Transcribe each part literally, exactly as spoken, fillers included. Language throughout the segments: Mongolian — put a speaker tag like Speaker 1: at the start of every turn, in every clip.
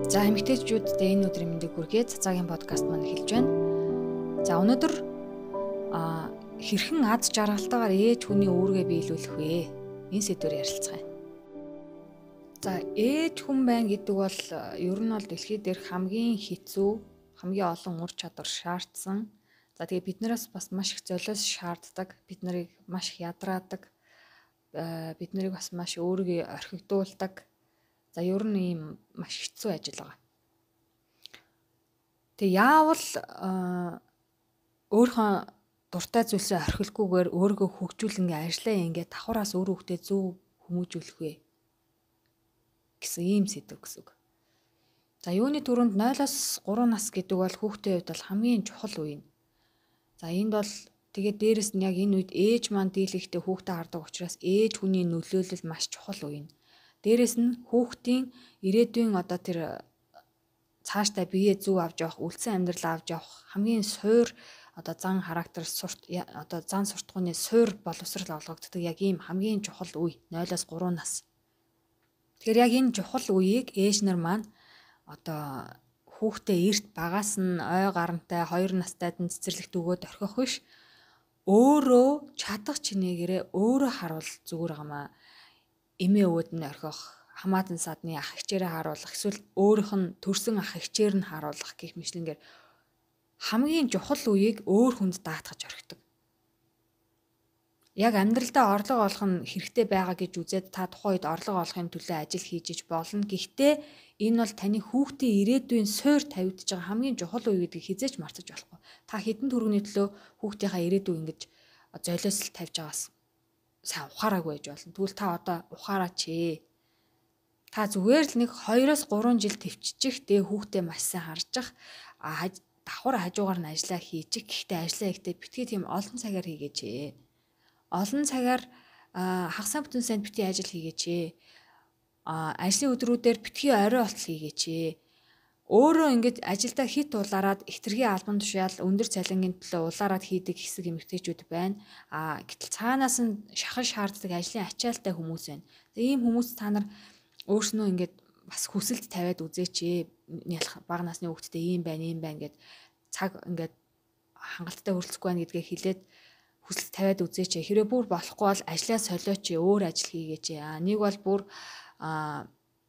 Speaker 1: За эмэгтэйчүүдтэй энэ өдрийн мэндийг хүргэе. Цацаагийн подкаст маань эхэлж байна. За өнөөдөр а хэрхэн аз жаргалтайгаар ээж хүний үүргээ биелүүлэх вэ? Энэ сэдвээр ярилцгаая. За ээж хүн байна гэдэг бол ер нь бол дэлхий дээрх хамгийн хэцүү, хамгийн олон ур чадвар шаардсан. За тэгээ биднээс бас маш их золиос шаарддаг. Бид нарыг маш их ядраадаг. Бид нарыг бас маш өөрийгөө орхигдуулдаг. За ер нь ийм маш хэцүү ажил байгаа. Тэг яавал өөрийнхөө дуртай зүйлсээ орхилгүйгээр өөрийгөө хөгжүүлэн ажиллаа ингээд давхраас өөр хөвгтөө зөв хүмүүжүүлэх вэ гэсэн ийм сэдв гэсэн үг. За юуны түрүүнд нойлоос гурван нас гэдэг бол хүүхдийн хувьд бол хамгийн чухал үе. За энд бол тэгээд дээрэс нь яг энэ үед ээж маань дийлэхдээ хүүхдээ хардаг учраас ээж хүний нөлөөлөл маш чухал үе. Дээрэс нь хүүхдийн ирээдүйн одоо тэр цаашдаа биеэ зүв авч явах, үлдсэн амьдрал авч явах хамгийн суур одоо зан характер сурт одоо зан суртахууны суур боловсрал олгогддог яг ийм хамгийн чухал үе нойлоос гурван нас. Тэгэхээр яг энэ чухал үеийг ээж нар маань одоо хүүхдээ эрт багаас нь ой гарантай хоёр настайд нь цэцэрлэгт өгөөд орхих биш өөрөө чадах чинээгээрээ өөрөө харуул зүгээр гамаа. Эмээ өвөд нь орхих, хамаатан садны ах эгчээрээ харуулах, эсвэл өөрийнх нь төрсөн ах эгчээр нь харуулах гэх мэтлэнгээр хамгийн чухал үеийг өөр хүнд даатгаж орхидог. Яг амьдралдаа орлого олох нь хэрэгтэй байгаа гэж үзээд та тухайн үед орлого олохын төлөө ажил хийж иж болно. Гэхдээ энэ бол таны хүүхдийн ирээдүйн суур тавигдж байгаа хамгийн чухал үе гэдгийг хизээч мартаж болохгүй. Та хэдэн төгрөгийн төлөө хүүхдийнхаа ирээдүй ингэж золиослол тавьж байгаас сайн ухаараагүй байж болно. Тэгвэл та одоо ухаараач ээ. Та зүгээр л нэг хоёроос гурван жил төвччих тэгээ хүүхдээ маш сайн харж ах давхар хажуугаар нь ажиллаа хийчих. Гэхдээ ажиллаа ихтэй битгий тийм олон цагаар хийгээч ээ. Олон цагаар хагас бүтэн санд битгий ажил хийгээч ээ. Ажлын өдрүүдээр битгий орой болтол хийгээч ээ. Өөрөө ингэж ажилдаа хит улаарад хэтэрхий албан тушаал өндөр цалингийн төлөө улаарад хийдэг хэсэг эмэгтэйчүүд байна. А гэтэл цаанаас нь шахаж шаарддаг ажлын ачаалтай хүмүүс байна. Тэгээ ийм хүмүүс та нар өөрснөө ингэж бас хүсэлт тавиад үзээч ээ. Бага насны хүүхдтэй ийм байна, ийм байна гэд цаг ингэж хангалттай хөрөлцөхгүй байна гэдгээ хэлээд хүсэлт тавиад үзээч ээ. Хэрвээ бүр болохгүй бол ажлаа солиоч ээ, өөр ажил хийгээч ээ. А нэг бол бүр а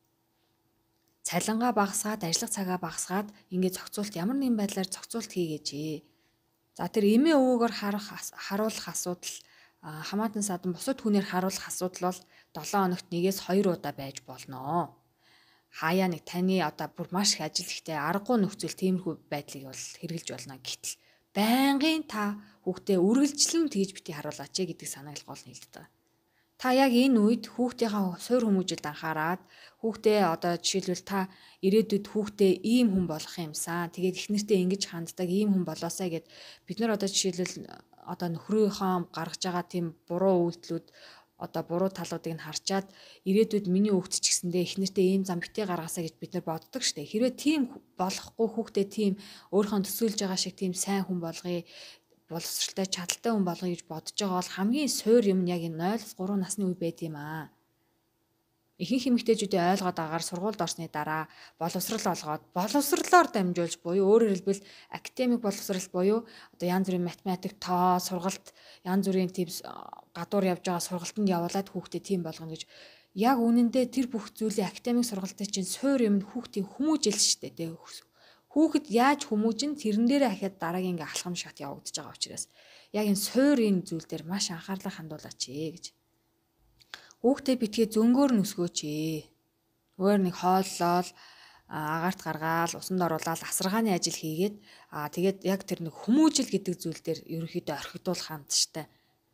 Speaker 1: цалингаа багасгаад, ажиллах цагаа багасгаад ингээд зохицуулт ямар нэгэн байдлаар зохицуулт хийгээч ээ. За тэр эмээ өвөөгөр харах харуулах асуудал, хамаатан садан бусад хүнээр харуулах асуудал бол долоон хоногт нэгээс хоёр удаа байж болно. Хаяа нэг таны одоо бүр маш их ажил ихтэй аргагүй нөхцөл тиймэрхүү байдлыг бол хэрэгжилж болно. Гэтэл байнгын та хүүхдээ үргэлжлэн тэгж бити харуулаач ээ гэдэг санааг гол хэлдэг. Та яг энэ үед хүүхдийнхээ суур хүмүүжилд анхаарад хүүхдээ одоо жишээлбэл та ирээдүйд хүүхдээ ийм хүн болох юмсан. Тэгээд их нэртэй ингэж ханддаг ийм хүн болоосаа гэд бид нар одоо жишээлбэл одоо нөхрийнхөө гаргаж байгаа тийм буруу үйлдэлүүд одоо буруу талуудыг нь харчаад ирээдүйд миний хүүхд ч гэсэндээ их нэртэй ийм зам битээ гаргаасаа гэж бид нар боддог штэ. Хэрвээ тийм болохгүй хүүхдээ тийм өөрийнхөө төсөөлж байгаа шиг тийм сайн хүн болгоё боловсралтай чадaltaй хүн болгоё гэж бодож байгаа бол хамгийн суур юм нь яг энэ нойлоос гурван насны үе байд юм аа. Ихэнх эмэгтэйчүүдийн ойлгоод агаар сургуульд орсны дараа боловсрал олгоод боловсралоор дамжуулж буюу өөрөөр хэлбэл академик боловсрал буюу одоо янз бүрийн математик, тоо, сургалт, янз бүрийн тийм гадуур явж байгаа сургалтанд явуулаад хүүхдээ тийм болгоно гэж яг үнэндээ тэр бүх зүйлийн академик сургалтын чинь суур юм хүүхдийн хүмүүжил шүү дээ. Хүүхэд яаж хүмүүжин тэрэн дээрээ ахиад дараагийн ингээ алхам шат явагдаж байгаа учраас яг энэ суур энэ зүйл дээр маш анхаарлаа хандуулаач ээ гэж. Хүүхдээ битгий зөнгөөр нүсгөөч ээ. Өөр нэг хооллол агаарт гаргаал, усанд оруулаад асаргааны ажил хийгээд аа тэгээд яг тэр нэг хүмүүжил гэдэг зүйл дээр ерөнхийдөө орхигдуулах хандштай.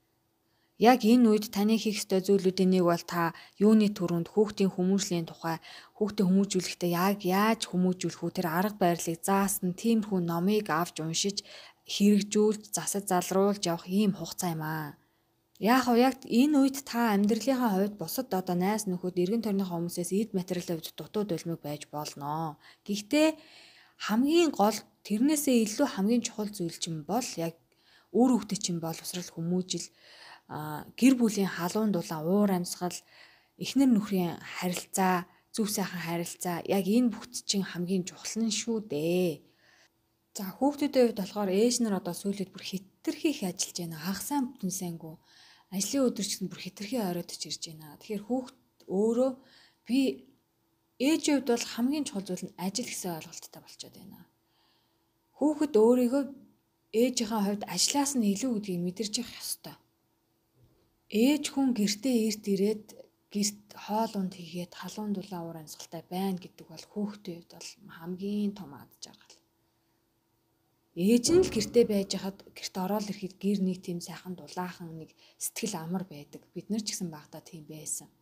Speaker 1: Яг энэ үед таны хийх ёстой зүйлүүдийн нэг бол та юуны түрүүнд хүүхдийн хүмүүжлийн тухай хүүхдээ хүмүүжүүлэхдээ яг яаж хүмүүжүүлэх үү тэр арга барилыг заасан тиймэрхүү номыг авч уншиж хэрэгжүүлж засаж залруулж явах ийм хугацаа юм аа. Яг хоо яг энэ үед та амьдралынхаа хувьд бусад одоо найз нөхөд эргэн тойрныхоо хүмүүсээс эд материалын хувьд дутуу дөлмөг байж болно. Гэхдээ хамгийн гол тэрнээсээ илүү хамгийн чухал зүйл чинь бол яг өөр хүүхдээ чинь боловсрал хүмүүжил гэр бүлийн халуун дулаан уур амьсгал эхнэр нөхрийн харилцаа зөв сайхан харилцаа яг энэ бүх чинь хамгийн чухал нь шүү дээ. За хүүхдүүдийн хувьд болохоор ээж нар одоо сүүлд бүр хитрхи их ажиллаж байна. Хагасаа бүтэн сайнгүй. Ажлын өдөр ч гэсэн бүр хитрхи оройдож ирж байна. Тэгэхээр хүүхд өөрөө би ээжийн хувьд бол хамгийн чухал зүйл нь ажил гэсэн ойлголттой болчиход байна. Хүүхэд өөрийгөө ээжийнхээ хувьд ажлаас нь илүү гэдгийг мэдэрч явах ёстой. Ээж хүн гэртээ эрт ирээд гэрт хоол унд хийгээд халуун дулаан уур амьсгалтай байна гэдэг бол хүүхдийн хувьд бол хамгийн том ад жаргал. Ээж нь л гэртээ байж хаад гэрт ороод ирэхэд гэр нэг тийм сайхан дулаахан нэг сэтгэл амар байдаг. Бид нар ч гэсэн багтаа тийм байсан.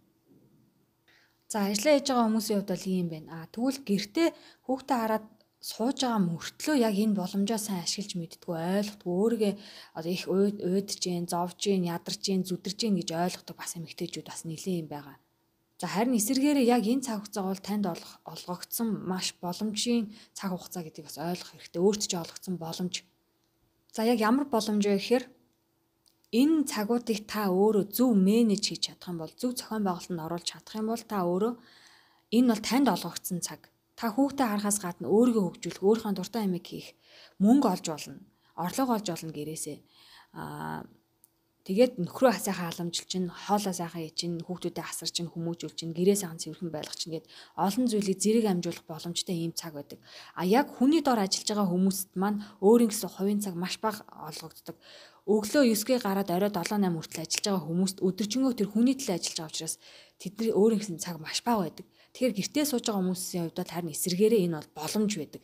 Speaker 1: За ажиллаа хийж байгаа хүмүүсийн хувьд бол ийм байна. А тэгвэл гэртээ хүүхдээ хараад сууж байгаа мөртлөө яг энэ боломжоо сайн ашиглаж мэддэггүй ойлгохгүй өөрийгөө одоо их уйдж гин, зовж гин, ядарч гин, зүдэрж гин гэж ойлгодог бас эмэгтэйчүүд бас нэлээд юм байгаа. За харин эсэргээрээ яг энэ цаг хугацаа бол танд олгогдсон маш боломжийн цаг хугацаа гэдгийг бас ойлгох хэрэгтэй. Өөрт ч олгогдсон боломж. За яг ямар боломж вэ гэхээр энэ цагуудыг та өөрөө зөв менеж хийж чадах юм бол, зөв зохион байгуулалтанд оруулж чадах юм бол та өөрөө энэ бол танд олгогдсон цаг. Та хүүхдээ харахаас гадна өөрийгөө хөгжүүлэх, өөрийнхөө дуртай юмыг хийх, мөнгө олж болно, орлого олж болно гэрээсээ. Аа тэгээд нөхрөө сайхан халамжилж чинь, хоолоо сайхан ий чинь, хүүхдүүдэд асар чинь, хүмүүжүүл чинь, гэрээ сайхан цэвэрхэн байлгах чинь гэд олон зүйлийг зэрэг амжуулах боломжтой ийм цаг байдаг. А яг хүний дор ажиллаж байгаа хүмүүст маань өөрийн гэсэн хувийн цаг маш бага олгогддог. Өглөө дев'ять гараад орой долоо найман хүртэл ажиллаж байгаа хүмүүст өдөржингөө тэр хүний төлөө ажиллаж байгаа учраас тэдний өөрийн гэсэн цаг маш бага байдаг. Тэгэхээр гэртээ сууж байгаа хүмүүсийн хувьд бол харин эсэргээрээ энэ бол боломж байдаг.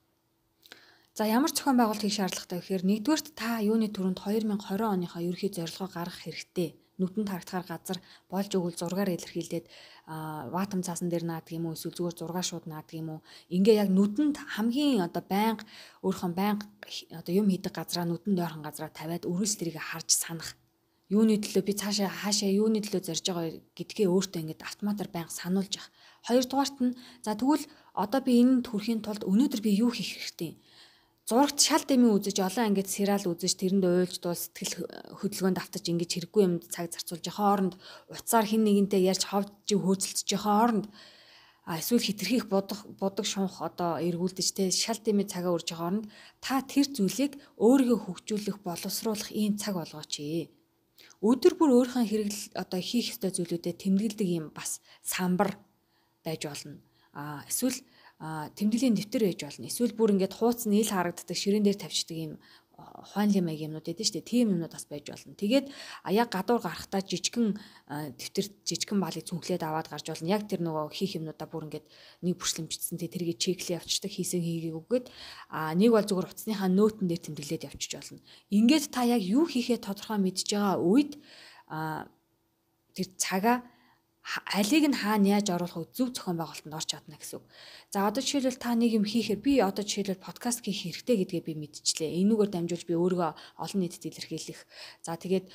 Speaker 1: За ямар зохион байгуулалт хийх шаардлагатай вэ гэхээр нэгдүгээрт та юуны төрөнд две тысячи двадцать оныхоо ерөнхий зорилгоо гаргах хэрэгтэй. Нүдэнд харагдахаар газар болж өгвөл зургаар илэрхийлээд ватам цаасан дээр наадаг юм уу эсвэл зүгээр зургаа шууд наадаг юм уу. Ингээ яг нүдэнд хамгийн одоо байнга өөрхөн байнга одоо юм хийдэг газараа нүдэнд ойрхон газараа тавиад өрөөс тэрийг харж санах. Юуны төлөө би цаашаа хаашаа юуны төлөө зорж байгаа гэдгээ өөртөө ингээд автоматар байнга сануулж явах. Хоёрдугаарт нь за тэгвэл одоо би энэнд хүрэхийн тулд өнөөдөр би юу хийх хэрэгтэй? Зурагт шал дэмий үзэж олон ангид сериал үзэж тэрэнд уйлж дуул сэтгэл хөдөлгөөнд автаж ингэж хэрэггүй юмд цаг зарцуулж байгаа хооронд уцаар хин нэгэнтэй ярьж ховж хөөцөлдөж байгаа хооронд а эсвэл хитрхийх бодох бодог шунх одоо эргүүлдэж те шал дэмий цагаа өрж байгаа хооронд та тэр зүйлийг өөрийгөө хөгжүүлэх боловсруулах ийм цаг болгооч. Өдөр бүр өөрийнхөө хэрэгэл одоо хийх ёстой зүйлүүдэд тэмдэглэдэг юм бас самбар байж болно. А эсвэл тэмдэглэлийн дэвтэр байж болно. Эсвэл бүр ингээд хууц нийл харагддаг ширээн дээр тавьчихдаг юм ухаанлын маяг юмнууд байдаг шүү дээ. Тийм юмнууд бас байж болно. Тэгээд яг гадуур гарахтаа жижигхэн дэвтэр жижигхэн балыг цүнхлээд аваад гарч болно. Яг тэр нөгөө хийх юмнуудаа бүр ингээд нэг бүрслэмжтсэн тэрийг чеклээ явчихдаг хийсэн хийгээгүйгээд а нэг бол зүгээр утасныхаа нөтөн дээр тэмдэглээд явчих болно. Ингээд та яг юу хийхээ тодорхой мэдж байгаа үед а тэр цагаа алийг нь хаана яаж оруулахыг зөв зохион байгуулалтанд орч чадна гэсэн үг. За одоо жишээлбэл та нэг юм хийхээр би одоо жишээлбэл подкаст хийх хэрэгтэй гэдгээ би мэдчихлээ. Энүүгээр дамжуулж би өөрийгөө олон нийтэд илэрхийлэх. За тэгээд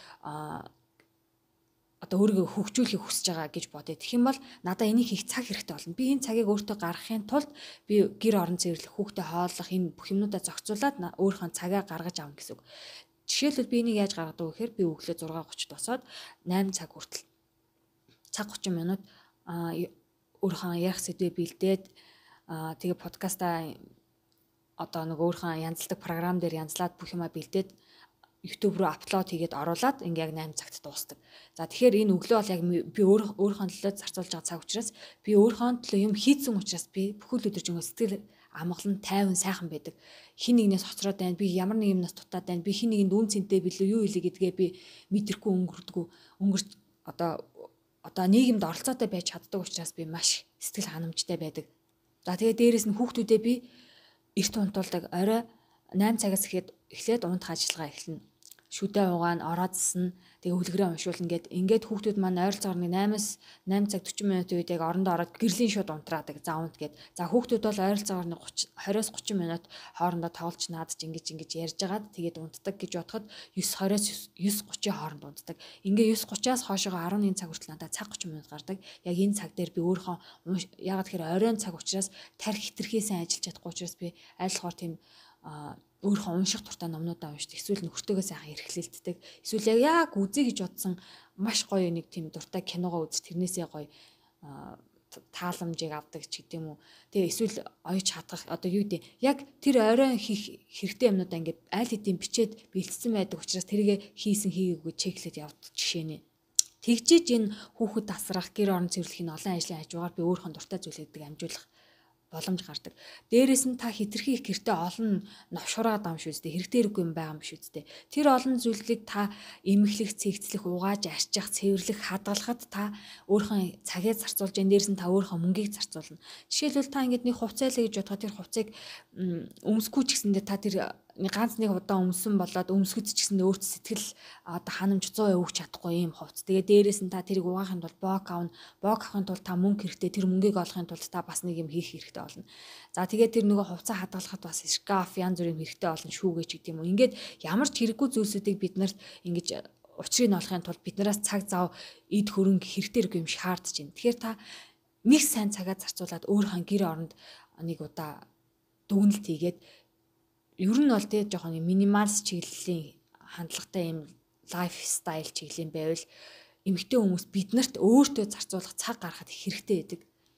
Speaker 1: одоо өөрийгөө хөгжүүлэхийг хүсэж байгаа гэж бодъё. Тэгэх юм бол надад энийг хийх цаг хэрэгтэй болно. Би энэ цагийг өөртөө гаргахын тулд би гэр орон цэвэрлэх, хүүхдэд хооллох энэ бүх юмнуудаа зохицуулаад өөрийнхөө цагаа гаргаж авна гэсэн үг. Жишээлбэл би энийг яаж гаргадаг вэ гэхээр би өглөө six thirty босоод eight цаг хүртэл цаг thirty минут өөрийнхөө ярих сэдвээ бэлдээд тэгээ подкастаа одоо нэг өөрийнхөө янзлдаг програм дээр янзлаад бүх юма бэлдээд YouTube руу апплод хийгээд оруулаад ингээ яг eight цагт дуустдаг. За тэгэхээр энэ өглөө бол яг би өөрийнхөө төлөө зарцуулж байгаа цаг учраас би өөрийнхөө төлөө юм хийцэн учраас би бүхэл өдөржингөө сэтгэл амгалан тайван сайхан байдаг. Хин нэгнээс хоцроод байна. Би ямар нэг юмнаас дутаад байна. Би хин нэгэнд үн цэнтэй билүү юу илээ гэдгээ би мэдрэхгүй өнгөрдгөө өнгөрч одоо одоо нийгэмд оролцоотой байж чаддаг учраас би маш сэтгэл ханамжтай байдаг. За тэгээд дээрэс нь хүүхдүүдээ би эрт унтуулдаг. Орой eight цагаас ихэд эхлээд унтах ажиллагаа эхэлнэ. Шүдэ угаана, ороодсна, тэгээ үлгэрээ уншуулна гэд ингээд хүүхдүүд маань ойролцоогоор eight-аас eight цаг forty минутын үед яг орондоо ороод гэрлийн шууд унтраадаг. За унт гэд. За хүүхдүүд бол ойролцоогоор twenty-аас thirty минут хоорондоо тоглож наадж ингэж ингэж ярьж агаад тэгээд унтдаг гэж бодоход nine twenty-аас nine thirty-ийн хооронд унтдаг. Ингээ nine thirty-аас хоошоо eleven цаг хүртэл надад цаг thirty минут гардаг. Яг энэ цаг дээр би өөрийнхөө ягаад тэгэхээр оройн цаг учраас тарих хитрхээсэн ажиллаж чадахгүй учраас би айлхоор тийм өөрийнхөө унших дуртай номнуудаа уншдаг. Эсвэл нөхөртөөгөө сайхан эрхлэлтдэг. Эсвэл яг үзье гэж бодсон маш гоё нэг тийм дуртай киногоо үз тэрнээсээ гоё тааламжийг авдаг ч гэдэм үү. Тэгээ эсвэл оёж чадах одоо юу гэдэг яг тэр оройн хийх хэрэгтэй юмнуудаа ингээд аль хэдийн бичээд бэлдсэн байдаг учраас тэргээ хийсэн хийгээгүй чеклээд явдаг жишээ нэ. Тэгжиж энэ хүүхэд тасрах, гэр орон цэвэрлэхийн олон ажлын хажуугаар би өөрийнхөө дуртай зүйлээдэг амжуулах боломж гардаг. Дээрээс нь та хитрхи их гэртээ олон новшураад ам шүү дээ. Хэрэгтэй хэрэггүй юм байгаа юм шүү дээ. Тэр олон зүйлийг та эмхлэх, цэгцлэх, угааж, арчих, цэвэрлэх, хадгалахад та өөрийнхөө цагийг зарцуулж, энэ дээрээс нь та өөрийнхөө мөнгийг зарцуулна. Жишээлбэл та ингээд нэг хувцайлаа гэж бодоход тэр хувцыг өмсөхгүй ч гэсэндээ та тэр ганц нэг удаа өмсөн болоод өмсгөд ч гэсэндээ өөрт сэтгэл одоо ханамж сая өгч чадахгүй юм хувц. Тэгээ дээрээс нь та тэрийг угаахын тулд бок авна. Бок авахын тулд та мөнгө хэрэгтэй. Тэр мөнгийг олохын тулд та бас нэг юм хийх хэрэгтэй болно. За тэгээд тэр нөгөө хувцас хадгалахад бас шкаф янз бүрийн хэрэгтэй болно шүүгээ ч гэдэг юм уу. Ингээд ямар ч хэрэггүй зүйлсүүдийг бид нарт ингэж учрыг нь олохын тулд биднээс цаг зав эд хөрөнгө хэрэгтэй юм шаардж байна. Тэгэхээр та нэг сайн цагаа зарцуулаад өөрийнхөө гэр оронд нэг удаа дүгнэлт хийгээд ер нь бол тэгээд жоохон минималс чиглэлийн хандлагатай юм лайфстайл чиглэлийн байвал эмэгтэй хүмүүс биднэрт өөртөө зарцуулах цаг гаргахад хэрэгтэй байдаг.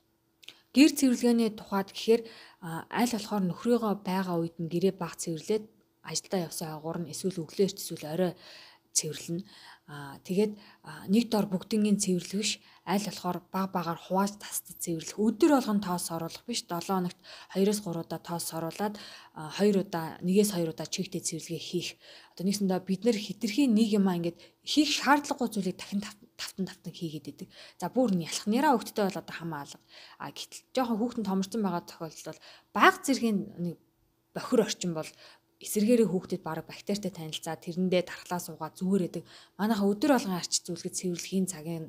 Speaker 1: Гэр цэвэрлэгээний тухайд гэхээр аль болохоор нөхрийгөө байгаа үед нь гэрээ баг цэвэрлээд ажилдаа явсан агуур нь эсвэл өглөөрч эсвэл орой цэвэрлэнэ. Аа тэгээд нэг дор бүгднгийн цэвэрлэх биш аль болохоор баг багаар хувааж тасдад цэвэрлэх. Өдөр болгон тоос оруулах биш долоо хоногт хоёроос гурав удаа тоос оруулаад хоёр удаа нэгээс хоёр удаа чигтэй цэвэрлэгээ хийх. Одоо нэгсэндээ бид нэр хитрхийн нэг юм аа ингээд хийх шаардлагагүй зүйлийг дахин тавтан тавтан хийгээд идэг. За бүр нь ялхнараа хөвгттэй бол одоо хамаа алга. А гэтэл жоохон хүүхдэн томорсон байгаа тохиолдолд бол баг зэргийн нэг бохир орчин бол эсэргээрээ хүүхдэд баг бактеритай танилцаад тэрэндээ тархлаа суугаад зүгээр байдаг. Манайха өдөр болгон арч зүүлгээд цэвэрлэхийн цагийн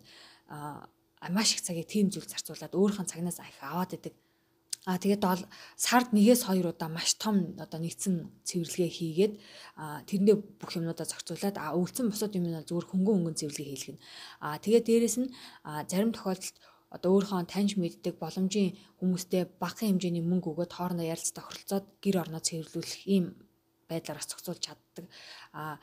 Speaker 1: маш их цагийг тийм зүйл зарцуулаад өөрийнхөө цагнаас их аваад байдаг. А тэгээд сард нэгээс хоёр удаа маш том одоо нэгдсэн цэвэрлэгээ хийгээд тэрэндээ бүх юмнуудаа зохицуулаад а өвлцөн бусад юм нь зүгээр хөнгөн хөнгөн цэвэрлэгээ хийлгэнэ. А тэгээд дээрэс нь зарим тохиолдолд одоо өөрийнхөө таньж мэддэг боломжийн хүмүүстэй багахан хэмжээний мөнгө өгөөд хоорондоо ярилцаж тохиролцоод гэр орноо цэвэрлүүлэх ийм байдлаар цогцолж чаддаг. А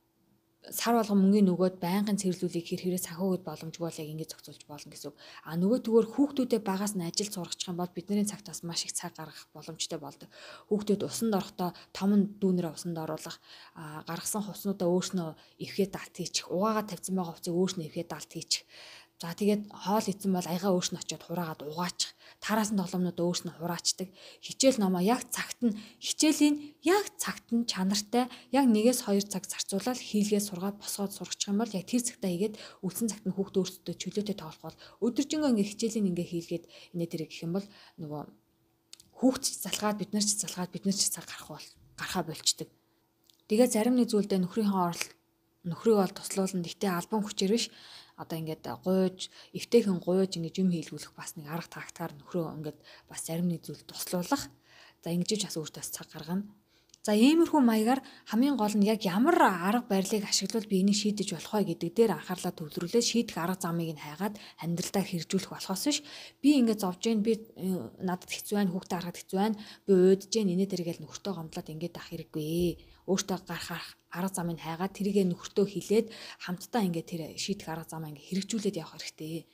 Speaker 1: сар болгон мөнгөний нөгөөд байнгын цэвэрлүүлэх хэрэг хэрэг санхүүгд боломжгүй бол яг ингэж зохицуулж болно гэсэн үг. А нөгөө төгөөр хүүхдүүдэд багаас нь ажил сургачих юм бол бидний цагт бас маш их цаг гаргах боломжтой болдог. Хүүхдүүд усанд орохдоо том дүүнэрээ усанд оруулах, гаргасан хувцснуудаа өөрснөө эвхээ далт хийчих, угаагаад тавьсан байгаа хувцсыг өөрснөө эвхээ далт хийчих. За тэгээд хоол идсэн бол аяга өөрснөө очиод хураагаад угаачих. Тараас нь тоглоомнууд өөрснөө хураачдаг. Хичээл номоо яг цагт нь хичээлийн яг цагт нь чанартай яг нэгээс хоёр цаг зарцуулаад хийлгээ сургаад босгоод сургачих юм бол яг тэр цагтаа хийгээд үлдсэн цагт нь хүүхд өөрсдөө чөлөөтэй тоглох бол өдөржингөө ингээ хичээлийн ингээ хийлгээд инээ тэрэг гэх юм бол нөгөө хүүхд ч залгаад бид нар ч залгаад бид нар ч цаг гарах бол гарахаа болчдөг. Тэгээ зарим нэг зүйлдээ нөхрийнхөө орол нөхрийг бол туслуулна. Гэхдээ албан хүчээр биш. Одоо ингээд гуйж, эвтэйхэн гуйж ингээд юм хийлгүүлэх бас нэг арга тактикаар нөхрөө ингээд бас зарим нэг зүйл туслуулах. За ингэж бас өөртөөс цаг гаргана. За иймэрхүү маягаар хамгийн гол нь яг ямар арга барилыг ашиглавал би энийг шийдэж болох вэ гэдэг дээр анхаарлаа төвлөрүүлээд шийдэх арга замыг нь хайгаад амьдралдаа хэрэгжүүлэх болохоос биш би ингээд зовж гэн би надад хэцүү байна, хүүхдээ харахад хэцүү байна, би уйдж гэн инээ тэргээл нөхөртөө гомдлоод ингээд ах хэрэггүй. Өөртөө гарах арга замыг хайгаад тэрийгэ нөхөртөө хилээд хамтдаа ингээд тэр шийдэх арга замаа ингээд хэрэгжүүлээд явах хэрэгтэй.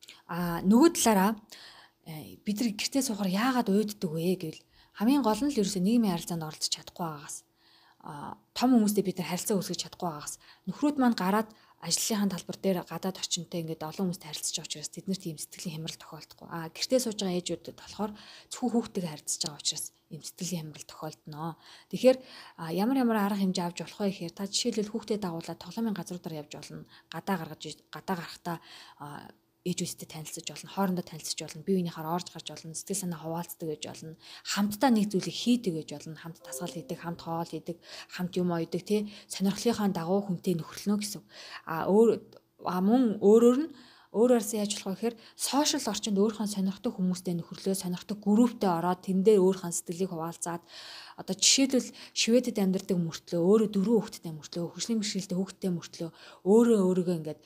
Speaker 1: А нөгөө талаараа бид нар гэртээ суухаар яагаад уйддаг вэ гэвэл хамгийн гол нь л ерөөсөө нийгмийн харилцаанд оролцож чадахгүй байгаас а том хүмүүстэй бид нар харилцаа үүсгэж чадахгүй байгаас нөхрүүд маань гараад ажлынхаа талбар дээр гадаад орчинтой ингээд олон хүмүүстэй харилцаж байгаа учраас тэднэрт ийм сэтгэлийн хямрал тохиолдохгүй. А гэртээ сууж байгаа ээжүүдэд болохоор зөвхөн хүүхдтэйгээ харилцаж байгаа учраас ийм сэтгэлийн хямрал тохиолдно. Тэгэхээр ямар ямар арга хэмжээ авч болох вэ гэхээр та жишээлбэл хүүхдэд дагуулаад тоглоомын газруудаар явж болно. Гадаа гаргаж гадаа гарахтаа ээжүүдтэй танилцж болно, хоорондоо танилцж болно, бие биенийхээр орж гарч болно, сэтгэл санаа хуваалцдаг гэж болно, хамтдаа нэг зүйлийг хийдэг гэж болно, хамт тасгал хийдэг, хамт хоол хийдэг, хамт юм ойдаг тий сонирхлынхаа дагуу хүнтэй нөхөрлөнө гэсэн. А өөр а мөн өөрөөр нь өөрөөсөө яаж болох вэ гэхээр сошиал орчинд өөрийнхөө сонирхдаг хүмүүстэй нөхөрлөө, сонирхдаг групптэй ороод тэндээ өөрийнхөө сэтгэлийг хуваалцаад одоо жишээлбэл Шведэд амьдардаг мөртлөө өөрөө дөрвөн хүүхэдтэй мөртлөө, хөгжлийн бэрхшээлтэй хүүхэдтэй мөртлөө өөрөө өөрийгөө ингээд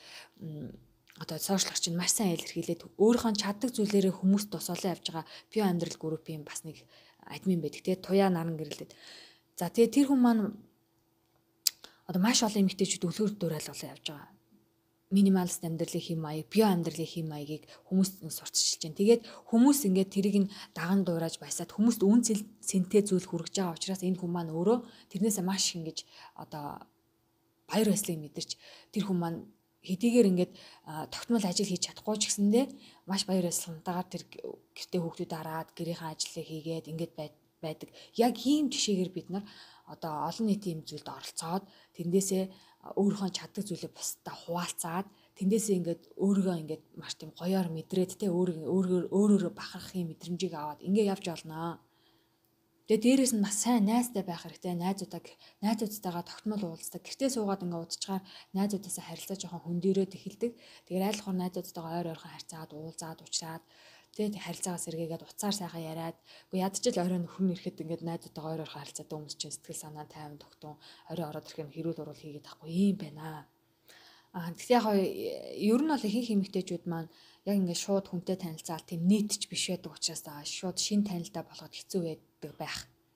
Speaker 1: одоо сошиал орчинд маш сайн илэрхийлээд өөрийнхөө чаддаг зүйлээрээ хүмүүст тусаалаа явж байгаа био амьдрал группийн бас нэг админ байдаг. Тэгээ туяа наран гэрлээд. За тэгээ тэр хүн маань одоо маш олон эмэгтэйчүүд өлгөр дуурайл болоо явж байгаа. минималист амьдралын хэм маяг, био амьдралын хэм маягийг хүмүүст сурталчилж байна. Тэгээд хүмүүс ингээд тэрийг нь даган дуурайж баясаад хүмүүст үн цэнтэй зүйл хүргэж байгаа учраас энэ хүмүүс маань өөрөө тэрнээсээ маш ингэж одоо баяр баясгалыг мэдэрч тэр хүмүүс маань хэдийгээр ингээд тогтмол ажил хийж чадахгүй ч гэсэндээ маш баяр баясгалантайгаар тэр гэртээ хүүхдүүд хараад гэрийнхээ ажлыг хийгээд ингээд байдаг. Яг ийм жишээгээр бид нар одоо олон нийтийн юм зүйлд оролцоод тэндээсээ өөрийнхөө чаддаг зүйлээ бусдаа хуваалцаад тэндээсээ ингээд өөрийгөө ингээд маш тийм гоёор мэдрээд те өөрийгөө өөрөөрөө бахархахын мэдрэмжийг аваад ингээд явж олноо. Тэгээ дээрээс нь бас сайн найзтай байх хэрэгтэй. Найзуудаа найзуудтайгаа тогтмол уулздаг. Гэртээ суугаад ингээд удажгаар найзуудаасаа харилцаа жоохон хөндөрөөд эхэлдэг. Тэгээ айлхаар найзуудтайгаа ойр ойрхон харьцаад уулзаад уучраад тэгээ харилцаагаа сэргээгээд уцаар сайхан яриад үгүй ядчил орой нөхөр нь ирэхэд ингээд найзуудтайгаа ойр ойрхон харилцаатай хүмүүс чинь сэтгэл санаа тайван тогтун орой ороод ирэхэд хэрүүл урал хийгээд тахгүй юм байна. Аа тэгтээ яг ер нь бол ихэнх эмэгтэйчүүд маань яг ингээд шууд хүнтэй танилцаал тийм нийтч биш байдаг учраас шууд шин танилдаа болгоод хэцүү байдаг байх.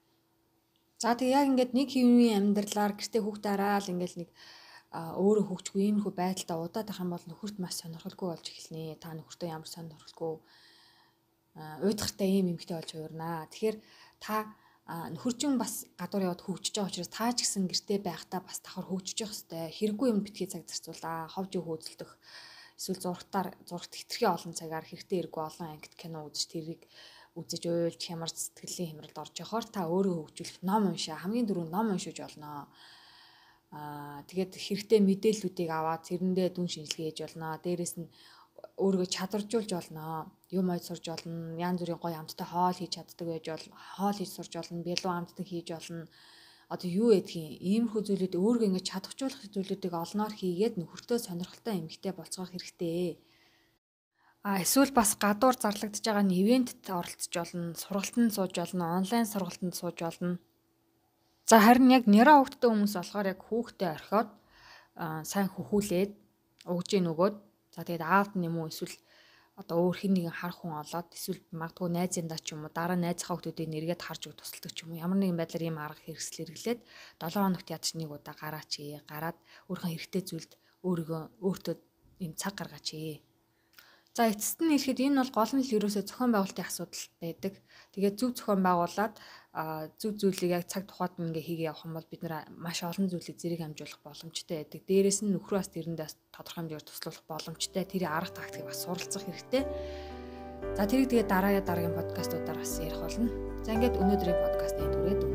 Speaker 1: За тэг яг ингээд нэг хэвийн амьдралаар гэртээ хүүхдээ хараал ингээд нэг өөрөө хөгжгүй энэ хүү байдалтай удаад ах юм бол нөхөрт маш сонирхолгүй болж эхэлнэ. Та нөхөртөө ямар сонирхолгүй уйдгартай ийм эмэгтэй болж хуурнаа. Тэгэхээр та нөхөрчин бас гадуур яваад хөгжиж байгаа учраас та ч гэсэн гэртээ байхдаа бас давхар хөгжиж явах хэрэгтэй. Хэрэггүй юм битгий цаг зарцуулаа. Ховж хөөцөлдөх эсвэл зургатаар зургат хитрхи олон цагаар хэрэгтэй эргүй олон ангит кино үзэж тэрийг үзэж уйлж хямар сэтгэлийн хямралд орж явахаар та өөрөө хөгжүүлэх ном уншаа. Хамгийн дөрөв ном уншиж олноо. Аа тэгээд хэрэгтэй мэдээллүүдийг аваад тэрэндээ дүн шинжилгээ хийж олноо. Дээрээс нь өөрийгөө чадваржуулж олноо. Юм ойд сурж олно. Янз бүрийн гоё амттай хоол хийж чаддаг байж болно. Хоол хийж сурж олно. Бэлуу амттай хийж олно. Одоо юу гэдгийг иймэрхүү зүйлүүд өөрийгөө ингэж чадваржуулах зүйлүүдийг олноор хийгээд нөхөртөө сонирхолтой эмэгтэй болцоох хэрэгтэй. А эсвэл бас гадуур зарлагдж байгаа нь ивентэд оролцож олно, сургалтанд сууж олно, онлайн сургалтанд сууж олно. За харин яг нэраа хүүхдтэй хүмүүс болохоор яг хүүхдээ орхиод сайн хөхүүлээд өгж ийн өгөөд за тэгээд аавд нь юм уу эсвэл одоо өөр хин нэгэн харах хүн олоод эсвэл магадгүй найзындаа ч юм уу дараа найзынхаа хүүхдүүдийг нэргээд харж өг тусалдаг ч юм уу ямар нэгэн байдлаар ийм арга хэрэгсэл хэрэглээд долоон хоногт ядч нэг удаа гараач ээ гараад өөрийнхөө хэрэгтэй зүйлд өөрийгөө өөртөө ийм цаг гаргаач ээ. За эцэст нь ирэхэд энэ бол гол нь л ерөөсөө зохион байгуулалтын асуудал байдаг. Тэгээд зөв зохион байгуулад зөв зүйлийг яг цаг тухайд ингээ хийгээ явах юм бол бид нэр маш олон зүйлийг зэрэг хамжуулах боломжтой байдаг. Дээрээс нь нөхрөө бас тэрэндээ тодорхой хэмжээгээр туслах боломжтой. Тэрийн арга тактикийг бас суралцах хэрэгтэй. За тэрийг тэгээд дараагийн дараагийн подкастуудаар бас ярих болно. За ингээд өнөөдрийн подкастын түрээд